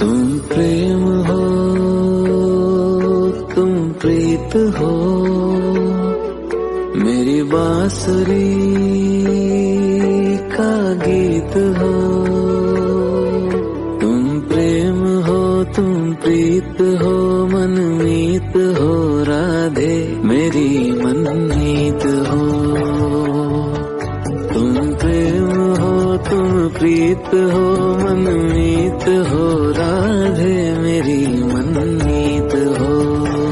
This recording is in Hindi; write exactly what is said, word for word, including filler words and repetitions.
तुम प्रेम हो, तुम प्रीत हो, मेरी बांसुरी का गीत हो। तुम प्रेम हो, तुम प्रीत हो, मनमीत हो, राधे मेरी मनमीत हो। तुम प्रेम हो, तुम प्रीत हो, मनमीत हो, राधे मेरी मनमीत।